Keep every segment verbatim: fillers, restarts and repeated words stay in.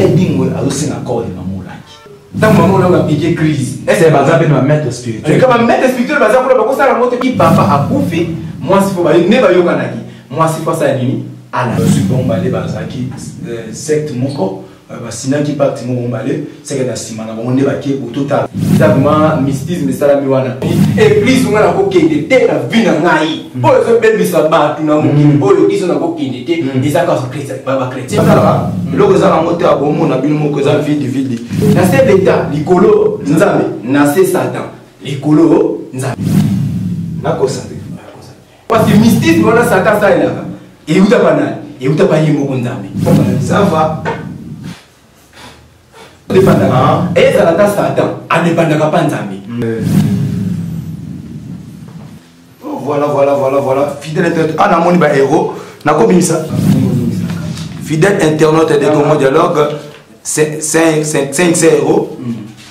dingue azosinga corps de maman laki. Tant maman on a piqué crise. C'est bazar ben ma maître spirituel. Comme maître spirituel bazar pour la bako ça la moto qui papa a bouffé. Moi s'il faut ba ne ba yoka naki. Moi s'il faut ça nini. Ala. Je suis bon balé bazaki secte moko. Sinon qui partent mon balai, c'est que la simana on est baqué au total. Exactement, mystisme ça la miwana. Et plus on a la coquille de terre la vie na ngai. Pour les bébés ça bat tout na mon pour le qui sont na coquille de terre, ils a quand chrétien baba chrétien. Ça le que ça la montée à bon mon abîme mon que ça vide vide. Na c'est l'état, l'icolo, nzambe, na c'est satan. L'icolo, nzambe. Na cosa. Parce que mystisme on a satan ça là. Et où t'as banal, et où t'as pas yimo nzambe. Ça va. Et ça la tasse Satan, à ne pas nzambe. Voilà, voilà, voilà, voilà. Fidèle internaute, ah, n'a moni ba héros, n'a pas ça. Fidèle internaute de ton dialogue, c'est cinq héros.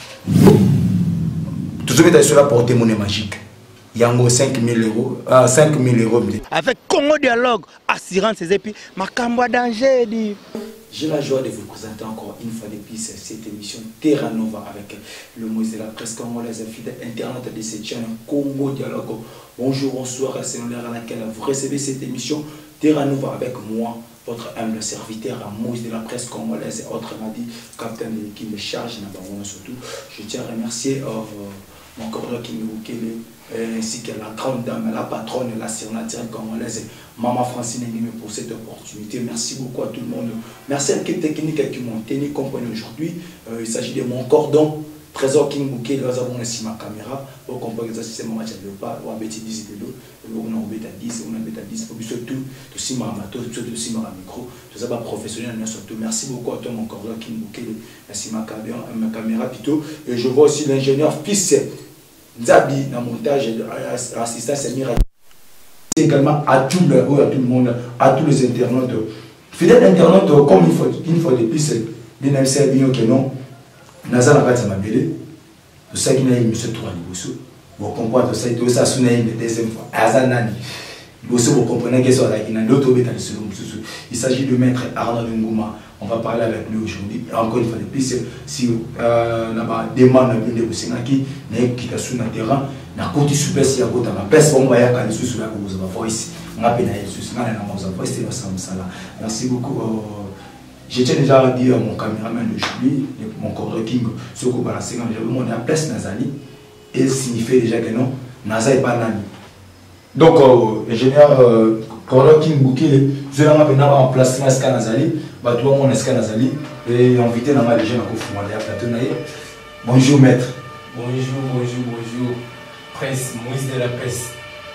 Tout ce que tu as sur la portée monnaie magique. Yango cinq mille euros, ah, cinq mille euros. Avec Congo Dialogue, assurance et puis ma cambo danger dit. J'ai la joie de vous présenter encore une fois de plus cette émission Terra Nova avec le Moïse de la presse congolaise, fidèle internaute de cette chaîne Congo Dialogue. Bonjour, bonsoir, c'est l'heure à laquelle vous recevez cette émission Terra Nova avec moi, votre humble serviteur Moïse de la presse congolaise et autrement dit, capitaine de l'équipe de charge, surtout. Je tiens à remercier euh, mon coordonnateur qui nous ainsi que la grande dame, la patronne, la sénatrice congolaise, Maman Francine Nguime pour cette opportunité. Merci beaucoup à tout le monde. Merci à l'équipe technique qui m'ont tenu compagnie aujourd'hui. Euh, il s'agit de mon cordon, Trésor King Bouquet, nous avons ici ma caméra. Pour comprendre que c'est mon match de pas, on a bêti dix et deux, on a bêti dix, on a bêti dix, pour surtout, tout si ma mato, tout si ma micro, tout ça va professionnel, surtout. Merci beaucoup à toi, mon cordon King Bouquet, merci ma caméra, ma caméra plutôt. Et je vois aussi l'ingénieur fils Nzabi dans le montage et l'assistant Samira. Également à tout, le, à tout le monde, à tous les internautes. Fidèles internautes, comme une fois, une fois de plus, bien bien que non, Naza n'a pas de mabélé. Tout ça qui n'a eu monsieur trois niveaux. Vous comprenez, ça tout ça sous une deuxième fois. Azanani. Vous comprenez que ça a l'autre il s'agit de maître Arnaud Ngouma. On va parler avec lui aujourd'hui. Encore une fois de plus, si euh, on demande à l'une de vous qui est sur le terrain, na côté super si à côté la peste on va y aller sur la cause va ici on a peine à aller sur la cause va ici ça là merci beaucoup je tiens déjà à dire à mon caméraman aujourd'hui mon cordon king ce que balancer quand j'ai mon la place Nazali et signifie déjà que non Naza est pas nani donc ingénieur cordon king bouquet je l'ai appelé en place Naska Nazali bah toi mon Naska Nazali et invité dans ma déjà na kofuma ya plateau naïe bonjour maître bonjour bonjour bonjour presse, Moïse de la presse.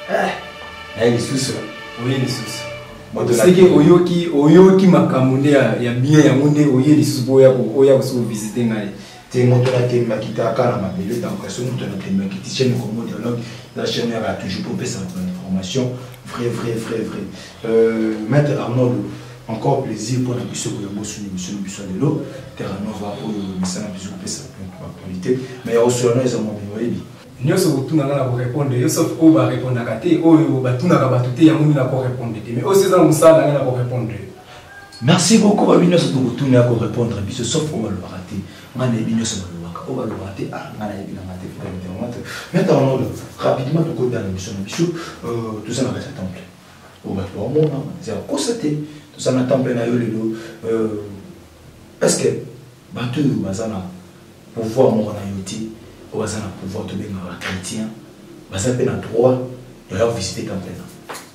Ah, il est sous. Oui, il est sous. C'est que Oyoki, Oyoki Makamune, il y a bien un monde où il est sous Boya pour Oya pour visiter. T'es mon tour à t'aimer qui t'a carrément appelé dans la question de notre thème qui tient le Congo Dialogue. La chaîne a toujours pompé sa information. Vrai, vrai, vrai, vrai. Maître Arnaud, encore plaisir pour la mission de l'émotion de l'émission de l'émission de l'eau. Terra Nova pour le message de l'émission de l'actualité. Mais aussi, on a des amants de nous sommes tous pour répondre, sauf qu'on va répondre à côté, ou on va tout répondre. Mais aussi, ça nous ça pour répondre. Merci beaucoup à nous de répondre, sauf qu'on va le rater. On va le rater. Maintenant, rapidement, le code de la mission de Bichou, tout ça n'a pas de temple. On va voir mon nom, c'est à constater. Tout ça n'a pas de temple. Parce que, battu, Bazana, pour voir mon royauté. On va pouvoir te bénir à chrétien, on va peine à droit de leur visiter complètement.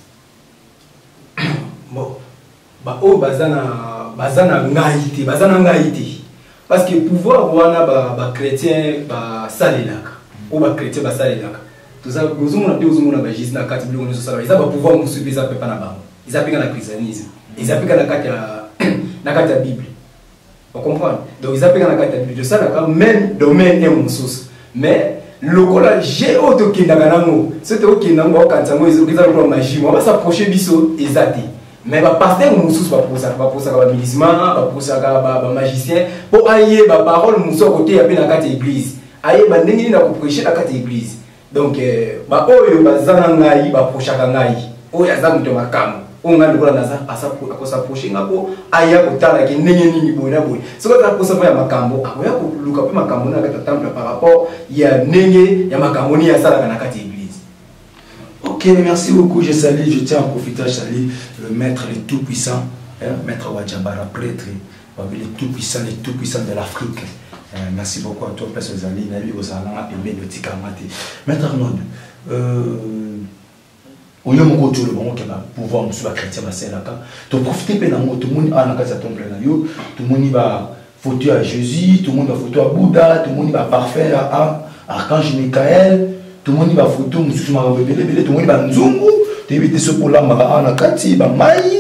Bon, bah oh bazana bazana ngaïté, bazana ngaïté, parce que pouvoir voir ba ba chrétien ba salelaka, ou ba chrétien ba salelaka. Tout ça, nous avons appelé aux hommes bagis na carte bleue on se salue. Ils ont pouvoir nous suivre ça peut pas na ba. Ils appliquent la christianisme. Ils appliquent la carte la carte la Bible. Vous comprenez? Donc ils appliquent la carte la Bible. De ça là même domaine est mon source. Mais le cola j'ai auto qui n'a pas c'est au qui n'a pas quand ça moi ils ont magie on va s'approcher biso exact mais va passer mon sous pas pour ça pas pour ça va miliceman pas pour ça va magicien pour ailler ba parole mon so côté ya na carte église ailler ba ndenge na ko prêcher la carte église donc ba oyo ba zana ngai ba procha ngai oyo azamu to makamu on a le droit à s'approcher ngako aya kotala ki ndenge nini boina boy ce que ta posa ya makambo akoya ko luka pe makambo na kata temple par rapport ya ndenge ya makambo ni ya sala na kati église. Ok, merci beaucoup, je salue, je tiens à profiter à saluer le maître le tout puissant, hein, maître Wadjabara, prêtre, le tout puissant, le tout puissant de l'Afrique. Euh, merci beaucoup à toi, Père Zali, Nabi Ozalanga, et Bénotika Mate. Maître Arnaud, euh, au lieu de me dire le pouvoir nous soit chrétien, tu profites de tout le monde a un temple, tout le monde va photo à Jésus, tout le monde va photo à Bouddha, tout le monde va parfait à Archange Michael, tout le monde va photo, tout le monde va nzungu, tu évites ce pour la mara, tout le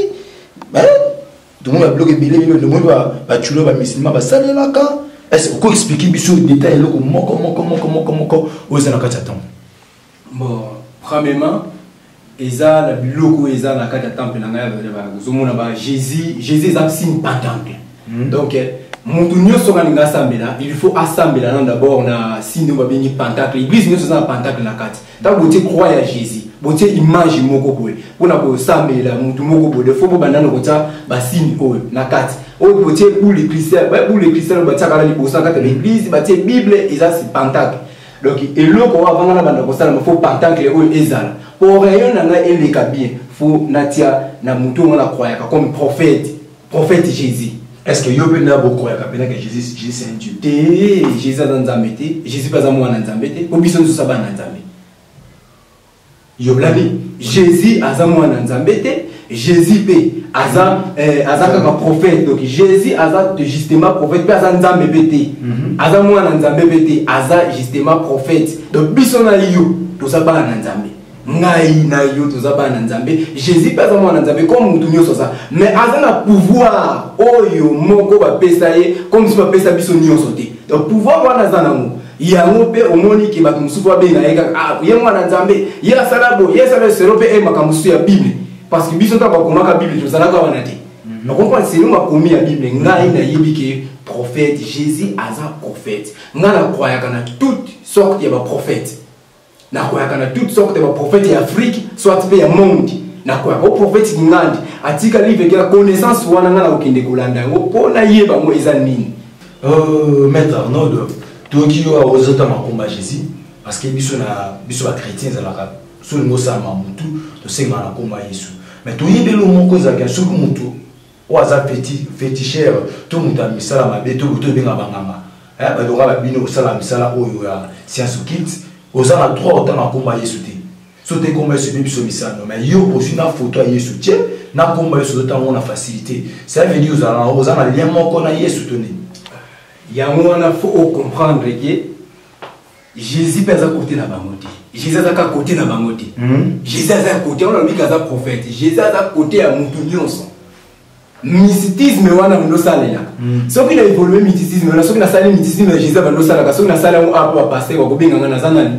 monde va bloquer, tout le monde va tuer, va musulman, va saler la cas. Est-ce que vous pouvez expliquer les détails comment comment comment comment comment comment vous avez un bon, premièrement, Eza la biloko Eza la carte temple na ngaya ba Jésus Jésus est un signe temple. Donc montunyo so ngalinga sambela, il faut assembler d'abord na signe ba bengi pentacle. L'église nous ça pentacle na carte. Ta boté croire à Jésus, boté image moko boy. Pona ko sambela mutu moko boy, faut bo bandana ko ta ba signe o na carte. O boté pour les chrétiens, pour les chrétiens ba ta kala li bosa carte l'église, ba té Bible Eza c'est pentacle. Donc et loko wa vanga na banda ko sala faut pentacle o ezala. Pour rien nanga ele bien, faut natia na mutu on la croire comme prophète, prophète Jésus. Est-ce que yo pena bo croire que Jésus Jésus c'est un Dieu? Té Jésus dans Nzambete, Jésus pas amour na Nzambete, ko biso nzo saba na Nzambe. Yo blami, Jésus azamour na Nzambete, Jésus pe aza euh aza ka prophète. Donc Jésus aza justement prophète, pas aza Nzambe bete. Azamour na Nzambe bete, aza justement prophète. Donc biso na yo to saba na Nzambe. Ngai na yo to zaba na Nzambe Jésus pas amour na Nzambe comme mutu nyoso ça mais azana pouvoir oyo moko ba pesa ye comme si ba pesa biso nyoso te donc pouvoir wana zana ngo yango pe omoni ki ba musufu ba benga eka ah ye mwana Nzambe ye salabo ye sala serope e makamusu ya Bible parce que biso ta ba komaka Bible to zana ka wana te donc comprendre c'est nous makomi ya Bible ngai na yebi ke prophète Jésus aza prophète ngala croya kana toute sorte ya ba prophète. Na kwa kana toutes sortes de prophètes d'Afrique soit pe ya monde na kwa ko prophète ngandi atika livre que la connaissance wana ngala okende kolanda ngo pona yeba ngo eza nini. Euh maître Arnaud to ki yo ozota makomba Jésus parce que biso na biso ba chrétien za la so ngo sa mamutu to senga na komba Yesu mais to yebelo moko za ka so mutu o aza petit féticheur to mutu misala mabe to to benga bangama eh ba doka ba bino sala misala oyo ya science kids. Aux ans trois autant na combat Yesu te sauter combat Yesu biso misano mais yo aussi na photo Yesu tie na combat Yesu autant on a facilité ça veut dire aux ans aux ans lien moko na Yesu toni ya mwana faut comprendre que Jésus pèse à côté na bangote Jésus à côté na bangote Jésus à côté on a dit kaza prophète Jésus à côté à mutu nyonso mysticisme wana ndo salela soki na évoluer mysticisme na soki na salela mysticisme Jésus ba ndo sala ka soki na salela apo pasteur ko benga ngana zanani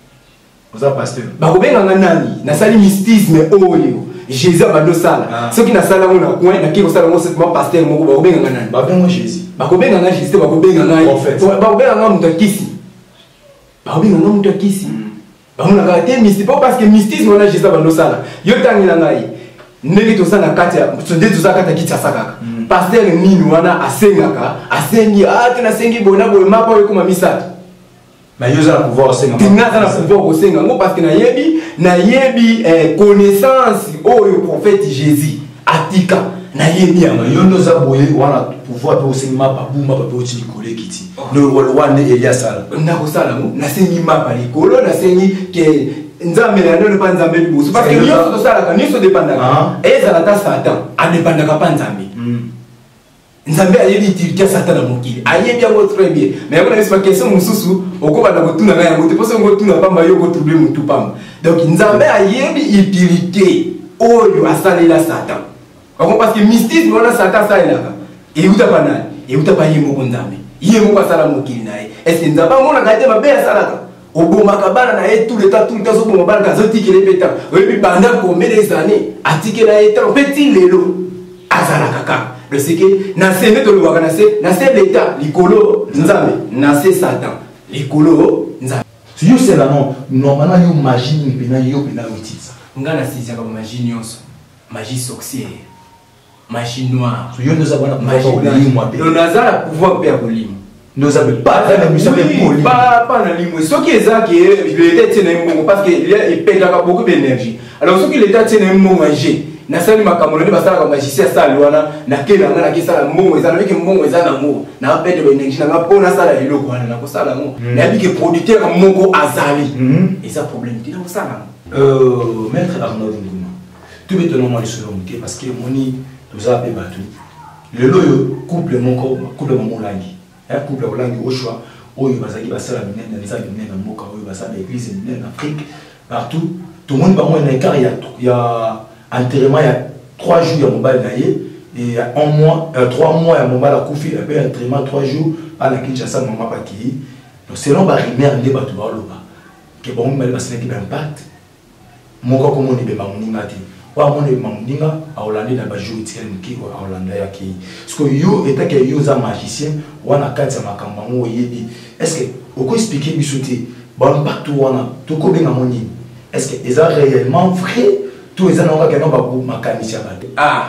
oza pasteur ba ko benga nani na sali mysticisme oyo Jésus ba ndo sala soki na sala ngona coin na kiko sala ngo c'est pasteur moko ba ko benga nani ba benga Jésus ba ko benga ngana Jésus ba ko benga ngani ba ko benga ngana mutakisi ba ko benga ngana mutakisi ba mona ka te mystique parce que mysticisme wana Jésus ba ndo sala yo tangila ngai ndenge to sana kati ya sonde to zaka ta kitsa sakaka pasteur nini wana asengaka asengi ah tena sengi bona boye mapa yo kuma misatu mais yo za pouvoir senga tinga za pouvoir ko senga ngo parce que na yebi na yebi eh, connaissance oyo prophète Jésus atika na yebi ya yo ndo za boye wana pouvoir pe senga mapa buma pa pe otili kole kiti no wana Elias sala na ko sala ngo na sengi mapa likolo na sengi ke Nzambe na ndo pa Nzambe bibusu parce que nyoso to sala ka nyoso dépendaka eza la ta Satan a dépendaka pa Nzambe Nzambe ayebi utilité Satan na mokili ayebi yango très bien mais yako na bisa question mususu okoba na kotuna na yango te parce que ngotuna pamba yo ko trouver mutu pamba donc Nzambe ayebi utilité oyo asalela Satan parce que mystisme wana Satan salelaka et uta pa nani et uta pa yemo ko Nzambe yemo ko sala mokili nae est-ce que Nzambe ngona ka te ba be salaka Oboma kabana na tout le temps tout le temps so bomba bana kazoti ki répéta oui puis pendant combien des années atike na état petit lelo azala kaka le c'est que na sene to lwa kana se na se l'état likolo Nzambe na se Satan likolo Nzambe si yo c'est là non normalement yo magie ni pena yo pena utisa ngana si ça comme magie nyonso magie sorcière, magie noire. Yo nous avons magie blanche. On a le pouvoir de faire limo. Nous avons pas la mission de limo. Pas pas na limo. Ce qui est ça qui est il était tenu parce que il perd beaucoup d'énergie. Alors ce qui était tenu manger. Na sali makamolo ni basala ka magicien sala wana na kela na ki sala mo eza na ki mo eza na mo na perdre l'énergie na pona sala eloko wana na ko sala mo na bi ke producteur moko azali et ça problème ti na ko sala euh maître Arnaud Nguma tu veux te nommer le selon parce que moni tous a pe batu le loyo couple moko couple mo langi un couple langi au choix oyo bazaki basala minene na nzaki minene na moka oyo basala église minene en Afrique partout tout le monde ba mo na car il y a enterrement il y a trois jours il y a mon bal naïe et un mois euh, trois mois il y a mon bal à Koufi et puis enterrement trois jours à la Kinshasa maman pas qui donc selon ba rimer ndé ba to ba loba que bon mal basé qui impact mon ko comme on est ba moninga ti wa mon est moninga a Hollande na ba jour tiel mki ko a Hollande ya ki parce que yo était que yo za magicien wana kati ya makamba mo yebi est-ce que on peut expliquer bisoté ba impact wana to ko benga moni est-ce que est réellement vrai? Tout les gens qui ont mécanicien. Ah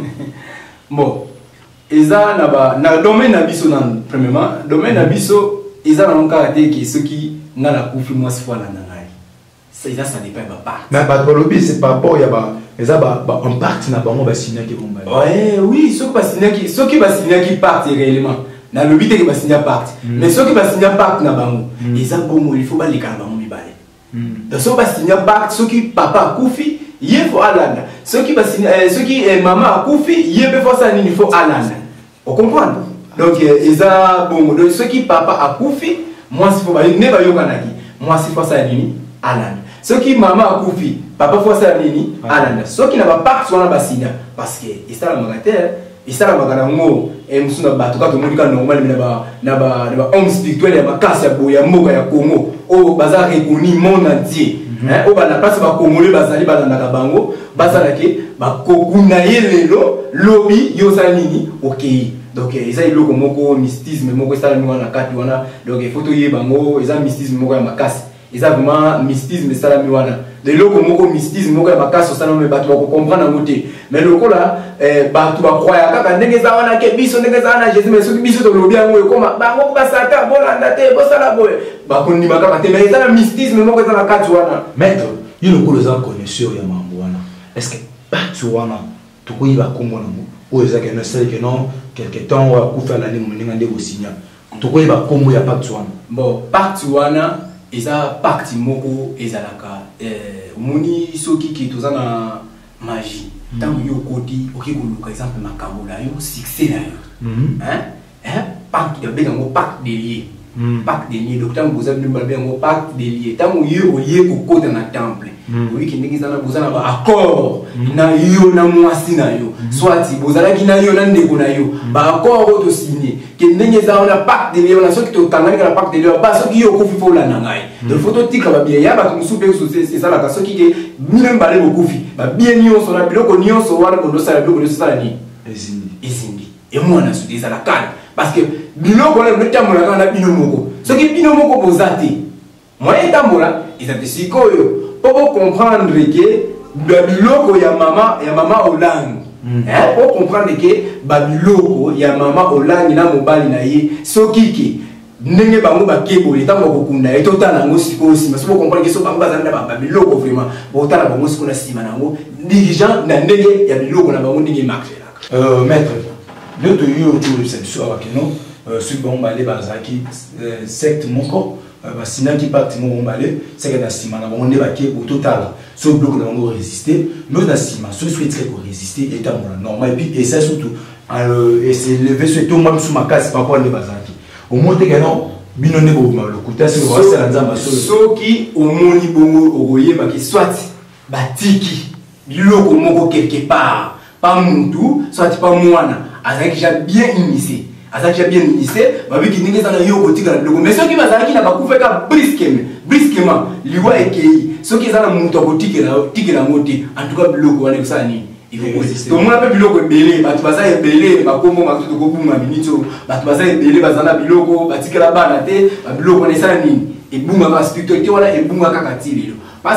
bon, ils ont na domaine abisso nan premièrement domaine abisso ils ont un caractère qui ceux qui n'a la coupe moi c'est fois la nangai. Ça ça ça dépend pas. Mais pas pour lobby c'est pas bon il y a ba ils ont ba un parti na bango ba signer qui vont ba. Ouais oui ceux qui ba signer qui ceux qui ba signer qui partent réellement. Na lobby qui ba signer partent. Mais ceux qui ba signer partent na bango ils ont bon il faut ba les bango mi balé. Donc ceux qui ba signer partent ceux qui papa koufi il faut alanda ceux qui ceux qui maman a koufi il faut ça il faut alanda on comprend donc ils a bon donc ceux qui papa a koufi moi s'il faut pas ne pas yokanaki moi s'il faut ça nini alanda ceux qui maman a koufi papa faut ça nini alanda ceux qui n'a pas soit na basina parce que il ça la magateur il ça la magana ngo et musuna bato ka to moni ka normal na ba na ba na ba homme spirituel ya makasi ya boya mboka ya Congo o bazar reconnu monde entier. Hein, au bas la place va congolais bazali bazana bango bazalaki ba kokuna yelelo lobby yosanini ok donc ils a iloko moko mystisme moko ça mi wana kati wana donc il faut to ye bango ils a mystisme moko ya makasi ils a vraiment mystisme ça mi wana de loko moko mystisme moko ya makasi ça no me bato ko comprendre ngote mais loko là eh bato ba croya kaka ndenge za wana ke biso ndenge za wana Jésus mais so biso to lobby yango koma bango ba sata bolanda te bosala boye ba konni makaka te mais ça la mystisme moko za kati wana maître il le cause en connaisseur ya mambo wana est-ce que parti wana to ko yiba kongo na mo o eza que non c'est que non quelque temps wa ku faire la ligne moninga nde ko signa to ko yiba kongo ya parti wana bon parti wana eza parti moko ezalaka eh moni soki ki tozana magie tant yo kodi oki ko luka exemple makambo la yo succès la yo hein hein parti de bengo parti de lié parti de lié donc tant vous avez nous bengo parti de lié tant yo lié ko kota na temple oui ki ndingi zana bozana ba accord na yo na mwasi na yo soit bozala ki na yo na ndeko na yo ba accord to signer que ndenge za on a pacte de lié on a soki to tangani ka pacte de lié ba soki yo ko fifo la nangai donc photo tika ba bien ya ba to soupe c'est ça la ka soki ke même balé beaucoup fi ba bien nyo so na biloko nyo so wana ko do sala biloko nyo sala ni ezindi ezindi et moi na sudi ça la calme parce que biloko na le tamola kana bino moko soki bino moko bozati moi tamola ils ont sikoyo pour comprendre que babiloko ya mama ya mama olang hein pour comprendre que babiloko ya mama olang na mobali na ye soki ki ndenge bango bakebo etango kokunda etotana ngo sikoyo sima so comprendre que so bango bazanda ba babiloko vraiment botala bango sikoyo na sima nango dirigeant na ndenge ya biloko na bango ndenge marché là euh maître de to yo to reception akeno euh sur bon balé bazaki secte moko ba sina qui parti mo balé c'est que na sima na bango nde baké au total so bloc na bango résister mais na sima so souhaite que résister état normal et puis et ça surtout et c'est lever sur tout même sous ma case par rapport à bazaki au moins que non bino ne bo le coup c'est le c'est la nzamba so qui au moni bongo ogoye ba ki soit batiki biloko moko quelque part pas muntu soit pas mwana azaki ja bien initié azaki ja bien initié ba bi ki ndenge sana yo kotika na biloko mais so ki bazaki na bakufeka brusquement brusquement liwa ekei so ki zana muntu akotikela tikela ngoti en tout cas biloko wana kusala nini il faut résister tout le monde a biloko belé ba tu baza belé ba kombo ma tout ko buma minito ba tu baza belé bazana biloko batikela bana te ba biloko wana sala nini et bunga ba spiritualité wana et bunga kaka tilelo parce que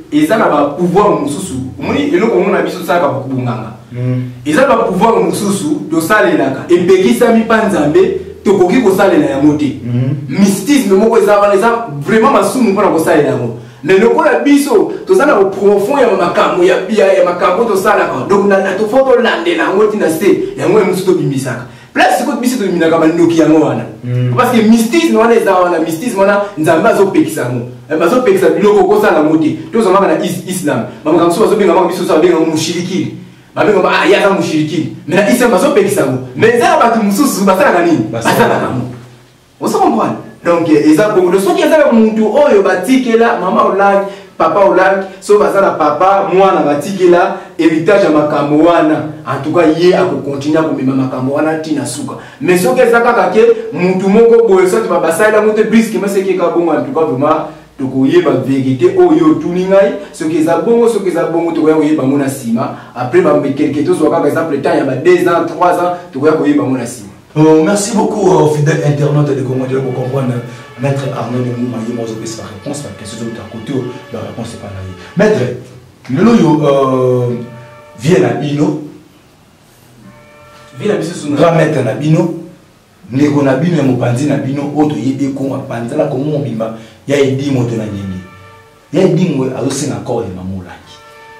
ils ont un pouvoir mususu moni eloko mona biso saka ba kubunganga ils ont un pouvoir mususu to salelaka et pekisa mi panzambe to koki ko salela ya moté mystisme moko ezaba eza vraiment masumu mpona ko salela yango mais lokola biso to zana au profond ya makambo ya bia ya makambo to salaka donc na to foto landela yango tina se yango mususu to bimisaka place ko biso to biminaka bandoki yango wana parce que mystisme wana eza wana mystisme wana nzambe azopekisa yango bazo pekisa biloko ko sala moté to zama na islam mama kamso bazo benga mama biso so benga mushirikini babenga ba ah ya mushirikini mais na islam bazo pekisa yango mais za batu mususu basala nini basala kamo on se comprend donc eza bongo de soki eza muntu oyo batikela mama olangi papa olangi so bazala papa mwana batikela héritage ya makambo wana en tout cas ye akokontinua komema makambo wana tina suka mais soki eza kaka ke muntu moko boye soki babasala mote briske maseki ka bongo en tout cas vraiment tokoyeba vérité oyo tuningai soki eza bongo soki eza bongo tokoya koyeba ngo na sima après ba quelque chose kaka exemple temps ya ba deux ans trois ans tokoya koyeba ngo na sima. Oh, merci beaucoup aux fidèles internautes de Congo de comprendre Maître Arnaud Mouma Yemo Zopé sa réponse parce que c'est de côté la réponse c'est pas là. Maître le loyo euh vient à Bino vient à biso grand maître na Bino ndeko na Bino ya mopanzi na Bino oto yebe ko mapanzi la ko mbimba ya edi moto na nyingi ya edi ngwe azosenga ko ya mamulaki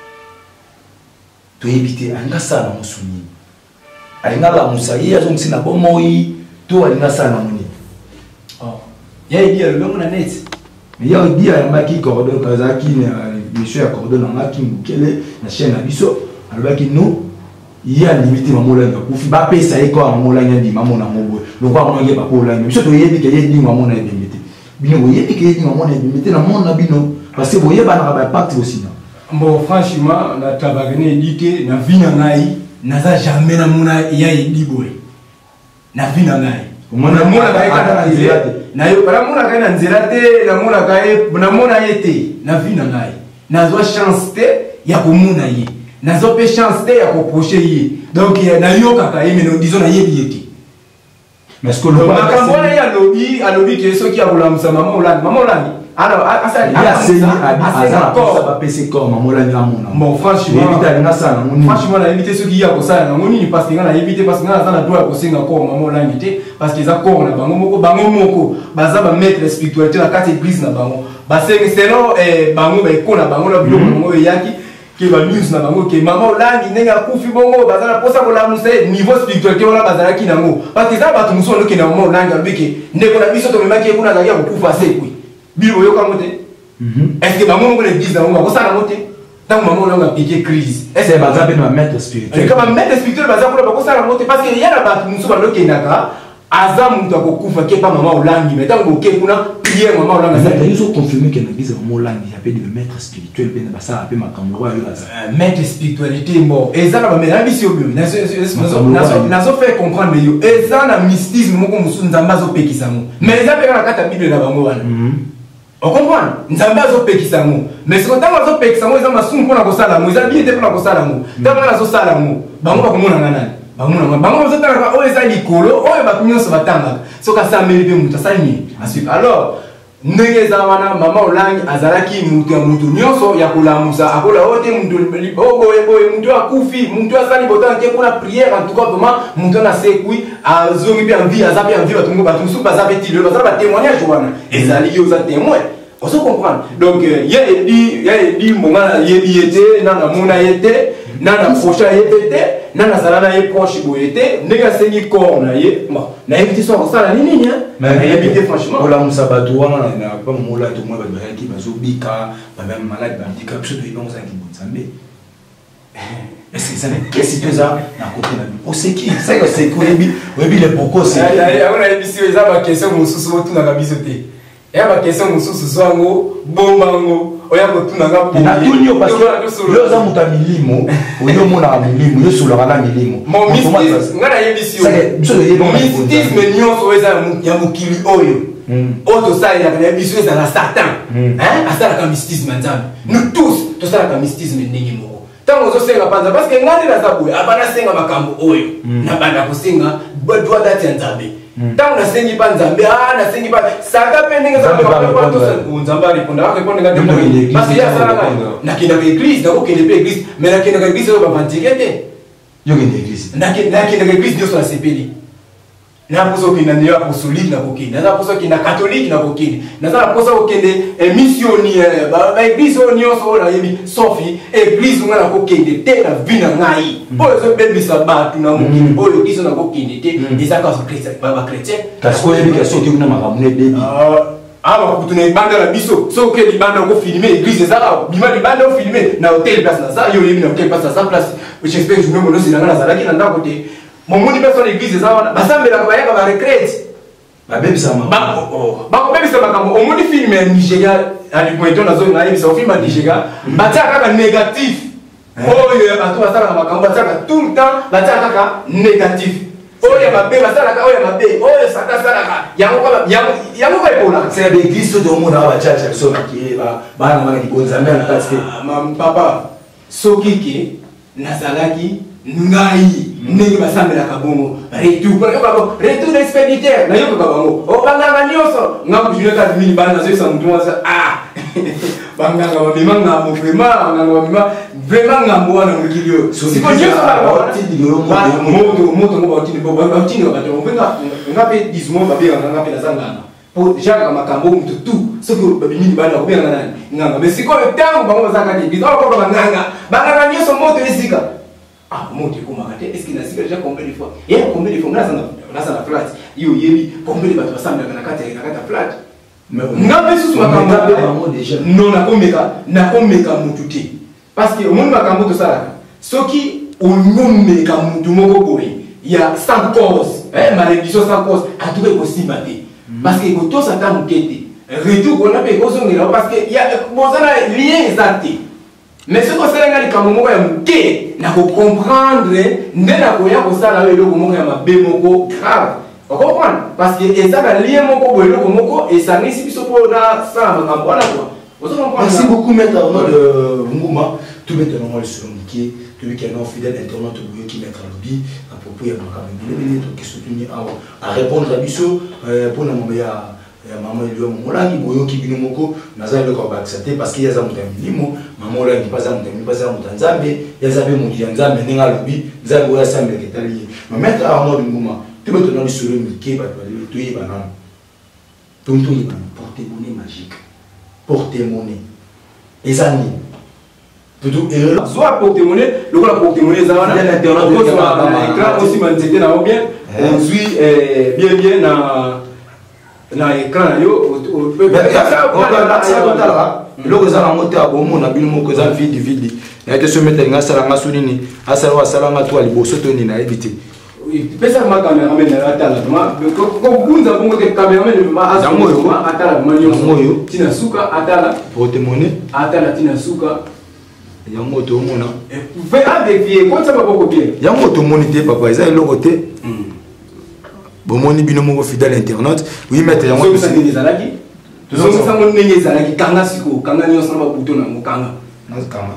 to yebite anga sana musuni alinga la musayi azongisi na bomoi to alinga sana muni oh ya edi ya longo na net mais ya edi ya maki cordon kazaki na monsieur ya cordon na maki mukele na chaîne na biso alobaki no ya limite mamulanga kufi ba pesa eko mamulanga ndi mamona mobo lokwa mwange ba polanga biso to yebi ke yedi mamona ebimite bino boyebi ke yedi mamona ebimite na mona bino parce que boyeba na ba impact aussi na bon franchement na tabagene edite na vina ngai naza jamais na mona ya ediboy na vina ngai mona mona ba eka na nzela te na yo para mona kai na nzela te na mona kai na mona yete na vina ngai nazo chance te ya komona ye nazo pe chance te ya koprocher ye donc na yo kaka ye mais disons na yebi yete mais ce que le makambo na ya lobi alobi ke soki ya kulamusa mama olani mama olani alors asali asali azala ko ba pese ko mama olani amona bon franchement éviter na sana franchement na éviter soki ya ko sala na ngoni ni parce que na éviter parce que na zana doit ko senga ko mama olani te parce que za ko na bango moko bango moko baza ba mettre spiritualité na kati église na bango ba senga selon eh bango ba ko na bango na biloko bango yaki ke ba news na bango ke mama olangi nenga kufi bongo bazala posa ko la musa niveau spiritualité wala bazala ki nango parce que ça ba tumuso no ke na mama olangi albeke ndeko na biso to memaki kuna za ya kufa sekwi bilo yo ka mote est-ce que bango ngo l'église na ngo ko sala mote tant mama olangi piqué crise est-ce que baza pe na maître spirituel ka ba maître spirituel baza ko ko sala mote parce que ya na ba tumuso ba loke naka aza muntu akokufa ke pa mama olangi mais tant ko ke kuna prière mama olangi ça ils ont confirmé que l'église mama olangi appelle de maître spirituel pe na basa appelle makambo wa yo la maître spiritualité bon ezana ba mena biso bio nazo nazo fait comprendre yo ezana mystisme moko musu nzamba zo pekisa mo mais eza pe na kata bible na bango wana on comprend nzamba zo pekisa mo mais ce que tango zo pekisa mo eza masumu pona ko sala mo eza bien te pona ko sala mo tango na zo sala mo bango ba ko mona nana bango bango zo tala o eza likolo o ba kunyoso batanga soka sameli pe muta sani ensuite alors ndenge za wana mama olangi azalaki mutu ya mutu nyonso ya kolamusa akola ote mutu boye boye mutu akufi mutu asali botan ke kuna prière en tout cas vraiment mutu na sekui azongi bien envie azapi envie batungo batunsu bazapi tilo bazala ba témoignage wana ezali yo za témoin on se comprend donc ya edi ya edi monga yebi yete nana mona yete nana prochain yete nana salana ye proche boyete ndega sengi corps na ye bon na éviter so ko sala nini nya mais éviter franchement pour la musabatu wana na pas mola to moi ba ki bazo bika ba même malade ba handicap so de bon ça qui bon sambe est-ce que ça n'est qu'est-ce que ça na côté na o c'est qui c'est que c'est quoi bi webi le poko c'est ya on a émission eza ba question mususu botu na kabiso te ya ba question mususu zwango bombango oya ko tunanga bo na tunyo parce que yo za muta milimo oyo mona milimo yo solo kana milimo mon mystisme ngana yebisi yo mon mystisme nyonso eza ya mukili oyo oto sa ya kana yebisi eza na satan hein asala ka mystisme nzambe nous tous to sala ka mystisme ndenge moko Tant que senga panza parce que ngani la sabu abana senga makambo oyo na banda kusinga bodwa dati nzambe tant na sengi panza mbe ah na sengi pa saka pendenge za kwa to nzamba riponda wake ponde ngati basi ya sala na kinda ke église na ko kende pe église mais na kinda ke église ba bantikete yo kende église na kinda na kinda ke église ndio sa sepeli na poso kinda ndio apostolique na kokende na poso kinda catholique na kokende na za poso kokende missionnaire ba ba église onyo so na yebi sofi église nga na kokende te na vina ngai boyo zo bebisa batu na mukini boyo église na kokende te ezaka so chrétien ba ba chrétien parce que yebi kaso te kuna makamune bebi ah ba kutuna ibanda la biso so ke libanda ko filmer église ezaka bima libanda ko filmer na hôtel place na ça yo yebi na hôtel place na ça place j'espère que je me monosi na ngana zalaki na ndako te Momuni personne église ça wana basambela kwa yaka ba recrète ba bebisa ma ba ba ko bebisa makambo omuni film ya Nigeria ali pointo na zone na yebisa film ya Nigeria batia kaka négatif oyo ya bato basala makambo batia tout le temps batia kaka négatif oyo ba be basala ka oyo ba be oyo sata sala ka yango ka yango yango ka epola c'est des églises de monde aba chacha so na ki ba bana bana ki bonza mbela kasi mam papa sokiki nazalaki ngai ndenge basambelaka bongo retour bako retour expéditeur na yoka bango o banganga nyoso ngako jule ka mini bana zo sa mutu wasa ah banganga babima ngamo vraiment banganga babima vraiment ngamo wana mukilio siko nyoso ba tindi yo moto moto ngo batindi bo ba tindi ba to benga ngape dismo ba benga ngape na sangana po jaka makambo mutu tu siko babimi bana ko benga nani nganga mais siko tango bango bazaka di bizo ko banganga banganga nyoso moto esika ah monte comment est-ce qu'il a signé déjà combien de fois et combien de fois on a ça on a ça la flat yo yebi combien de bato basamba na kata na kata flat mais ngabe susu makambo déjà non na komeka na komeka mututi parce que monde makambo to sala soki onyomeka mutu moko boye ya sans cause eh malédiction sans cause a tout est possible parce que ko to ça ta mukete retour on a pe ko zongela parce que ya bozana lien exact. Mais ce que c'est un cas où on a comprendre, on a ko grave. Vous comprenez? Parce que ça a lié et ça n'est pas ça. Merci beaucoup, maître Arnaud de Ngouma. Tout maintenant, le selon qui tout qui est non fidèle internaute qui mettre à l'objet à propos de ma qui soutenir à répondre à biso pour la meilleure. Maman il y a mon là qui boyo qui bino moko naza le ko accepter parce qu'il y a za mutamilimo maman là qui pas za mutamilimo pas za mutanzambe ya za be mu nzambe ninga lobi za boya sambe ketali ma maître Arnaud Ngouma tu me donnes sur le mike ba to to yiba nan tonto yiba porte-monnaie magique porte-monnaie ezani plutôt erreur soit porte-monnaie le ko porte-monnaie za wana l'internet écran aussi manzete na bien on suit bien bien na na écran yo loko za moto abomo na bino moko za vide vide na te so mettre nga sala nga sunini asala wa sala nga to aliboso to ni na ebité pesa ma cameraman na atala ma ko bunza bongo te cameraman ma aso atala manyo moyo tina suka atala porte-monnaie atala tina suka ya moto mona fait avec vie ko ça ba boko bien ya moto monité papa za loko te bon moni bino moko fidèle internaute oui mettre yango so ça des alaki to so ça mon nenge zalaki kanga siko kanga nyo sama buto na mukanga na kanga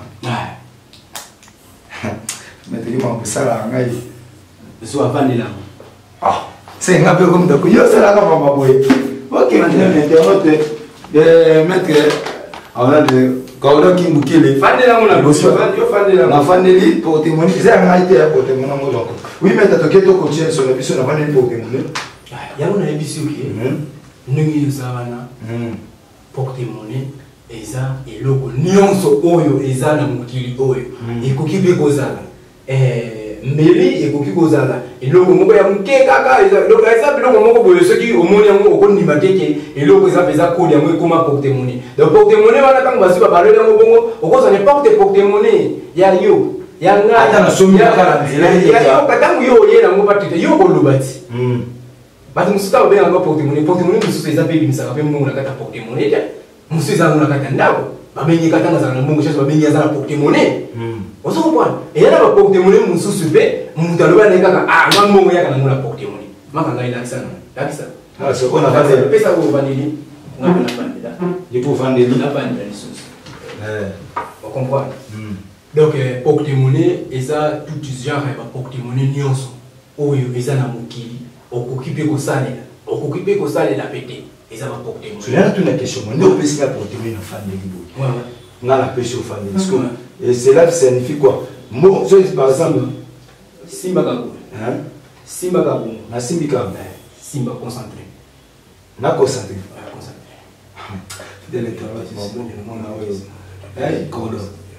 mettre yo ma sala ngai so avandela ah c'est ngape comme de yo sala ka papa boy ok maintenant internaute de mettre alors de Kaola Kimbukele. Fandela mona boso. Yo fandela. Na fandeli porte-monnaie. C'est un été à porte-monnaie mo donc. Oui mais t'as toqué to continuer sur la biso na fandeli porte-monnaie. Ya mona ebiso ki. Nungi yosabana. Porte-monnaie eza eloko nyonso oyo eza na mukili oyo. Ekoki be kozala. Eh mbeli ekoki kozala. Eloko moko ya muke kaka eza eloko eza biloko moko boyo soki omoni yango okondima teke eloko eza peza kodi yango ekoma porte-monnaie. Donc porte-monnaie wana tango basi ba balelo yango bongo okoza ne porte porte-monnaie ya yo ya nga ata na somi kala nzela ya ko tango yo ye nango patite yo ko lobati mm batu musuka ba yango porte-monnaie porte-monnaie musuka eza pe bimisa ka pe mungu na kata porte-monnaie ya musuka eza na kata ndako ba bengi kata na zana mungu cheso ba bengi za porte-monnaie mm ozo ko bwana e yana ba porte-monnaie mususu pe mutu aloba ne kaka ah ngambo ya kana ngula porte-monnaie maka ngai la kisana la kisana ah so on a fait pesa ko vanili ngapela vandela il faut vendre la vandela les choses. Eh, on comprend. Donc, porte-monnaie, et ça, tout genre de porte-monnaie, nyonso. Oyo, et ça, na mokili. Occupé ko sale. Occupé ko sale la pété. Et ça va porte-monnaie. C'est là toute la question. On doit passer la porte-monnaie dans la famille. Ouais, ouais. On a la pêche aux familles. Et cela signifie quoi? Moi, par exemple, Simba Gabou. Hein? Simba Gabou. Na Simbika. Simba concentré. Na concentré. Concentré. De l'intervention. Hein? Cordon.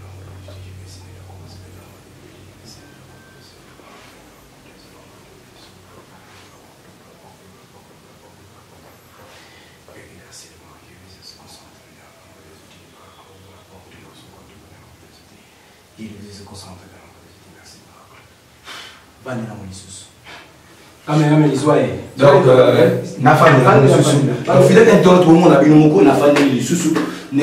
Il se concentre. Pas de donc, na famille, donc fidèle internaute au monde a bien mon na famille les sous-sous.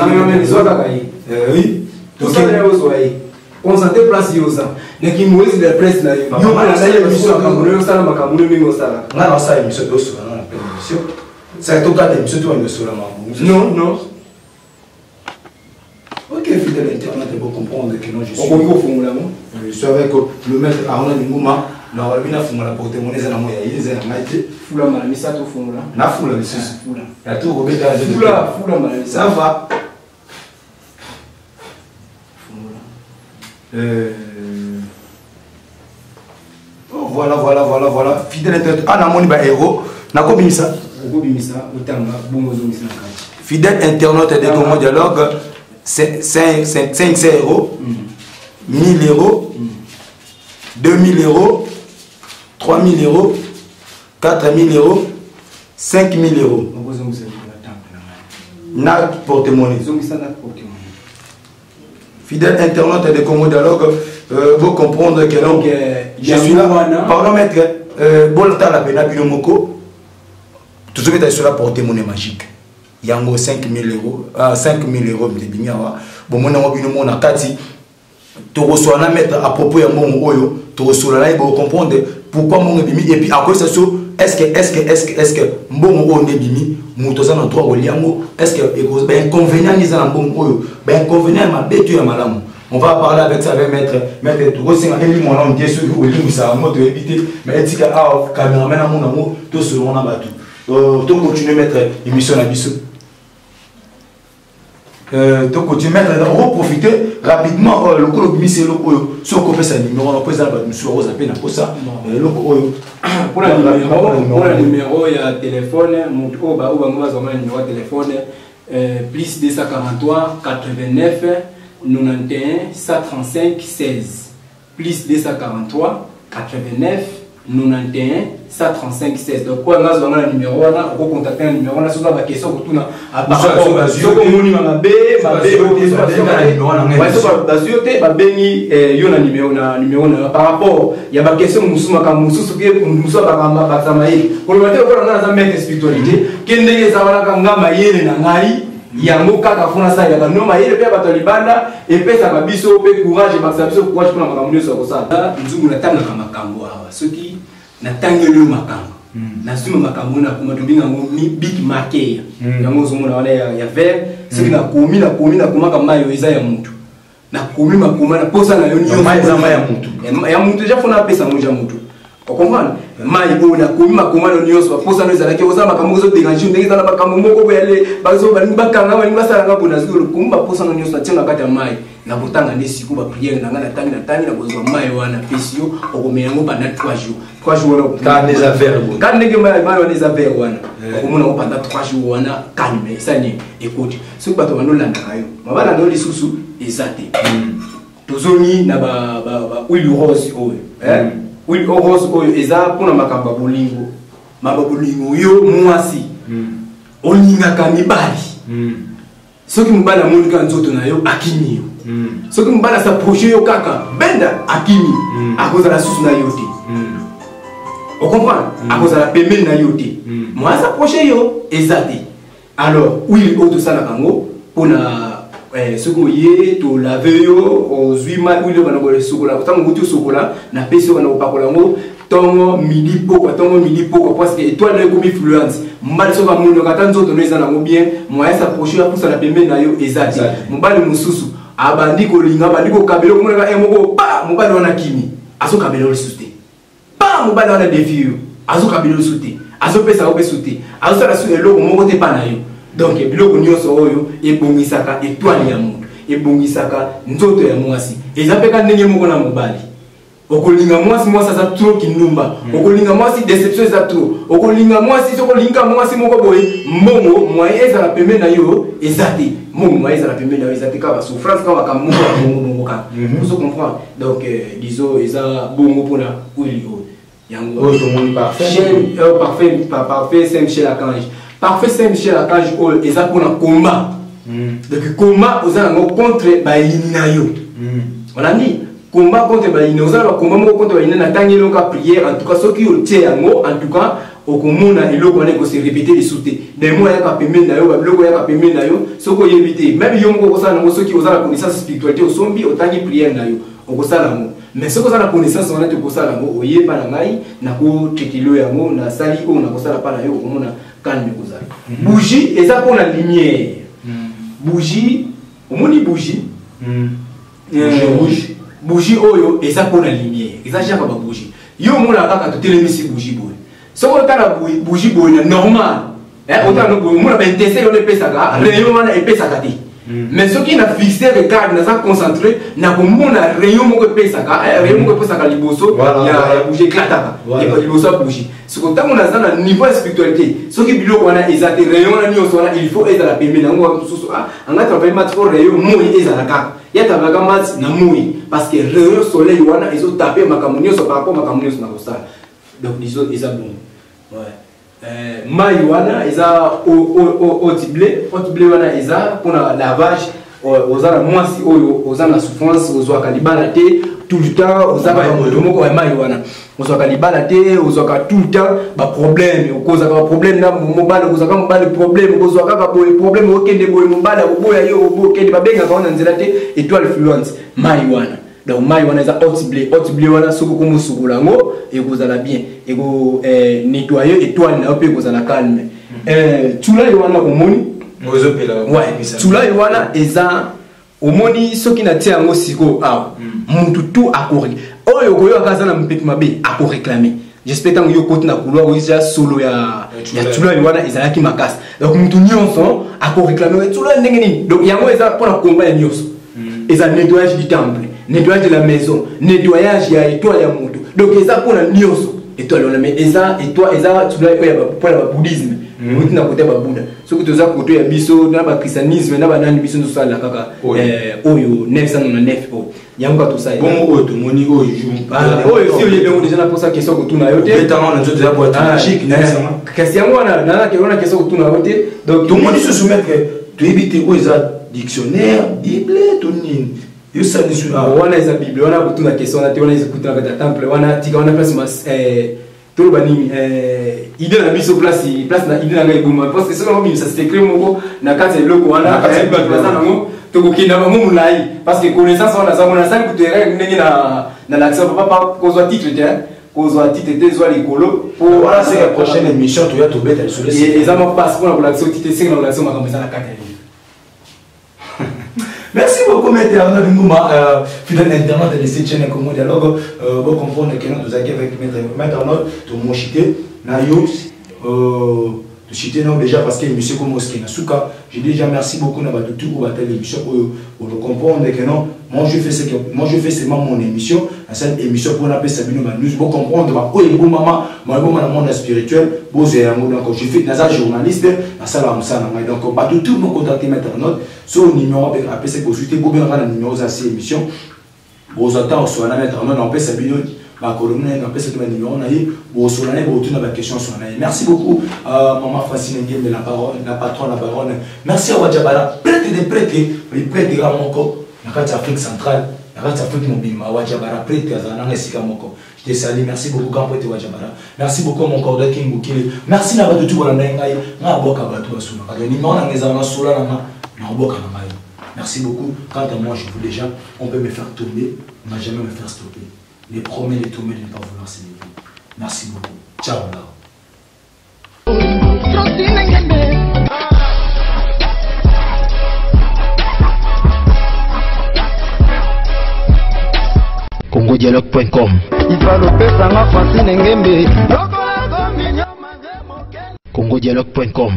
Oui. Donc ça est aux oreilles. Concentré place yosa. Ne qui mouise de presse là. Yo ma na ile mission Cameroun, ça na Cameroun mingo ça. Na na ça émission do sur na émission. Ça tout cas émission toi émission là. Non, non. OK, fidèle internaute pour comprendre que non je suis. On peut formula moi. Je suis avec le maître Arona Ngouma. Na wabina fumula porte-monnaie za na moya ile za ngaite fula mala misato fumula na fula lisusu fula ya tu robeta fula fula mala ça va fumula euh oh, voilà voilà voilà voilà fidèle internaute ana moni ba héros na ko bimisa ko bimisa utanga bongo zo misina kati fidèle internaute de Congo Dialogue c'est cinq euros mille euros deux mille euros trois mille euros, quatre mille euros, cinq mille euros. N'a porte-monnaie. Fidèle internaute de Congo Dialogue, euh, vous comprendre que non, je suis là. Pardon, maître, bon, t'as la peine à Binomoko. Tout ce que tu as sur la porte-monnaie magique. Il y a cinq mille euros, cinq mille euros, bon, mon nom Binomo na kati. Tu reçois la mettre à propos de mon oyo, tu reçois la pour comprendre pourquoi mon bimi et puis à quoi ça so est-ce que est-ce que est-ce que est-ce que bon oyo ne bimi mutoza na droit oliango est-ce que ben inconvénient ni za na bon oyo ben inconvénient ma betu ya malamu on va parler avec ça avec maître maître tu reçois un lui mon nom bien sûr que lui ça moto éviter mais etika a cameraman na mon amour tout selon na batu euh tu continuer mettre émission na biso. Euh, donc tu mets on profiter rapidement le coup de mise le coup sur qu'on fait ça numéro on peut ça nous sur aux appels pour ça le coup pour le numéro pour le numéro il y a téléphone mon oh bah on va avoir un numéro de téléphone plus deux cent quarante-trois quatre-vingt-neuf quatre-vingt-onze cent trente-cinq seize plus deux cent quarante-trois quatre-vingt-neuf quatre-vingt-onze cent trente-cinq seize donc quoi on a un numéro on a contacter un numéro on a souvent la question pour tout na à part so ko moni ma be ma be ouais so ba ziote ba bengi yo na numéro na numéro na par rapport il y a ba question musuma ka mususu ke mususu ba kamba ba samaye pour le matin on a za mettre spiritualité kende yeza wala ka ngama yele na ngai yango kaka funa sa ya no mayele pe bato libanda et pesa ba biso pe courage ba biso courage pour na makambo so ko sa nzungu na tanga kama makambo awa soki na tangelo makambo na suma makambo na kuma tobinga ngo big market yango zomona wala ya vert soki na komi na komi na kuma kama yo eza ya mutu na komi makoma na posa na yo nyo ma ya mutu ya mutu ja funa pesa moja mutu o comprendre mai bo na komi makoma na nyo so posa no ezala ke oza makambo zo déranger ndenge za makambo moko bo yale bazo balingi bakanga balingi basala ngabo na zulu kumba posa no nyo so tina kati ya mai na botanga ndesi ko ba prière na ngana tangi na tangi na bozo mai wana pesio okomela ngo pendant trois jours trois jours wana quand les affaires quand ndenge mai mai wana les affaires wana okomona ngo pendant trois jours wana calme ça ni écoute ce que bato banolanda kayo mabana no lisusu ezate tozoni na ba ba huile rose oyo hein huile rose oyo eza pona makamba bolingo mababolingo yo mwasi olinga ka mibali soki mobala amoni ka nzoto na yo akimi yo soki mobala s'approche yo kaka benda akimi akozala susu na yo te o comprendre akozala pembeni na yo te mwasi s'approche yo eza te alors huile oyo tosalaka yango mpona soki oye tolave yo ozwi ma huile bana kosokola ntango nguti osokola na pesi yo bana kopakola yango tongo midi pokwa tongo midi pokwa parce que étoile ekomi fluence mobali soki amoni ata nzoto no eza nango bien moyen s'approche apusa na pembeni na yo eza te mobali mosusu abandi kolinga bandi ko kabelo ko mona emoko ba mobali wana kimi azo kabelo le souté ba mobali wana défi azo kabelo le souté azo pesa ko souté azo sala su eloko moko te pa na yo donc biloko nyonso oyo ebongisaka étoile ya mutu ebongisaka nzoto ya mwasi ezapeka ndenge moko na mobali okolinga mwasi mwasi za trop kinumba okolinga mwasi déception za trop okolinga mwasi sokolinga mwasi moko boye mbongo moye ezala pembe na yo ezate mbongo moye ezala pembe na yo ezate ka ba souffrance ka ba mbongo mbongo mbongo ka vous comprenez donc disons eza bongo pona ouli o yango oh tout le monde parfait parfait parfait Saint Michel Archange parfait Saint Michel Archange o eza pona combat donc combat ozana ngo contre ba inayo on a dit combat contre Baïne, nous allons combat contre Baïne, n'a pas prière, en tout cas, ceux qui ont tiré en haut, en tout cas, au commun, et l'eau, on a se répéter les sauter. Des mots, il y a pas payé d'ailleurs, le logo, il y a pas payé d'ailleurs, ceux qui ont évité, même ceux qui ont la connaissance spiritualité, au zombie, au temps de prière d'ailleurs, au salam. Mais ceux qui ont la connaissance, on a tout salam, au yé pas la maille, n'a pas checké le yamo, n'a sali, on a pas la pas d'ailleurs, au commun, calme, au salam. Bougie, et ça pour la lumière. Bougie, au moins, bougie. Bougie rouge. Bougie oyo et ça pour la lumière et ça j'ai pas bougie yo mona kaka to telemisi bougie boy so ko tala bougie boy normal eh autant no boy mona ben tester yo le pesaka rayon wana e pesaka ti mais ce qui n'a fixé regard na ça concentré na ko mona rayon moko pesaka eh rayon moko pesaka liboso ya bougie éclataka et pas liboso bougie ce ko tango na na niveau spiritualité ce qui biloko wana ezate rayon na nyoso wana il faut être la pembe na ngo susu ah anga travailler mat for rayon moi ezala kaka ya tabaga mat na moi parce que le soleil wana ils ont tapé makambo nyonso par rapport makambo nyonso na kosala donc disons ils ont bon ouais euh mai wana eza au au au tiblé au tiblé wana eza pour la lavage aux ala mwasi oyo aux ala souffrance aux ala libala te tout le temps aux ala moko ya mai wana aux ala libala te aux ala tout le temps ba problème au cause ka problème na mobile aux ala mobile problème aux ala ka problème okende boye mobile oboya yo okende ba benga ka na nzela te étoile fluence mai wana donc mai wana eza outblé outblé wana soko ko musukula ngo et vous allez bien et vous nettoyer étoile na pe vous allez calme euh tula wana ko moni ozo pela ouais tula wana eza omoni soki na tia ngo siko ah muntu tout akori oyo koyo akazana mpeti mabe ako réclamer j'espère tant yo côté na couloir oza solo ya ya tula wana eza ki makasi donc muntu nyonso ako réclamer tula ndenge nini donc yango eza pour na combat ya nyonso eza nettoyage du temple nettoyage de la maison, nettoyage ya étoile ya mutu. Donc eza pour la nyonso. Étoile on mais eza étoile eza tu dois pour le bouddhisme. Mutu na côté ba Bouddha. Ce que tu as côté ya biso na ba christianisme na ba nani biso ndo sala kaka eh oyo neuf cent quatre-vingt-neuf o. Yango tout ça. Bon oyo to moni oyo joue. Ah oyo si oyo bien déjà na posa question ko tuna yote. Bétant na nzoto ya boîte magique nécessairement. Question wana na na ke question ko tuna yote. Donc tout le monde se soumet que tu éviter oyo eza dictionnaire, bible, tout nini. wana eza bible wana kutuna question na te wana ezikuta na temple wana tika wana place mas eh tolo banini eh idée na biso place place na idée na ngai buma parce que c'est vraiment ça secret moko na kati loko wana kati ba place na ngo to kokina bango mulai parce que connaissance wana za mona sali kutera ndenge na na l'accent papa kozwa titre te kozwa titre te zwa likolo pour voilà c'est la prochaine émission to ya to beta sur les et ça m'a passe pour la l'accent titre c'est la l'accent makambo za na kati. Merci beaucoup, Maître Arnaud Ngouma, euh, fidèle internaute de cette chaîne comme dialogue. Euh, vous comprenez que nous avons avec Maître Arnaud, tout mon chité, Nayo, euh, de chité non déjà parce que monsieur Komoski Nasuka, j'ai déjà merci beaucoup na de tout pour telle émission pour pour comprendre que non, moi je fais ce que moi je fais seulement mon émission, la seule émission pour appeler Sabino Manus, pour comprendre bah oh et bon maman, moi bon dans le monde spirituel, bon c'est un mot donc je fais nasa journaliste, na sala musana donc bah tout tout me contacter Maître Arnaud. So numéro après c'est consulter pour bien rendre le numéro à ces émissions. Vous attendez sur la mettre en paix Sabino ma colonne en paix c'est le numéro naïe ou sur l'année pour toute la question sur naïe. Merci beaucoup maman Francine Nguyen de la parole la patronne la baronne. Merci à Wajabara prêtre de prêtre les prêtres à mon corps la carte Afrique centrale la carte Afrique mobile ma Wajabara prêtre à Zananga Sika Moko. Je te salue merci beaucoup grand prêtre Wajabara. Merci beaucoup mon corps de King Bukile. Merci na ba de tout voilà ngai na boka ba tout sur la numéro na ngezana sur la na merci beaucoup. Quant à moi, je vous déjà, on peut me faire tomber, on ne va jamais me faire stopper. Les promesses de tomber, de ne pas vouloir s'élever. Merci beaucoup. Ciao là. congodialogue point com. congodialogue point com.